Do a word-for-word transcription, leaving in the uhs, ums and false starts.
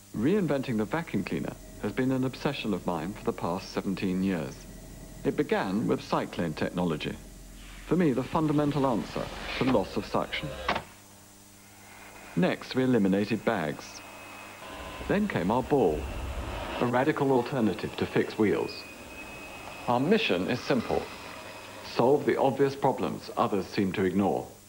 Reinventing the vacuum cleaner has been an obsession of mine for the past seventeen years. It began with cyclone technology. For me, the fundamental answer to loss of suction. Next, we eliminated bags. Then came our ball, a radical alternative to fixed wheels. Our mission is simple: solve the obvious problems others seem to ignore.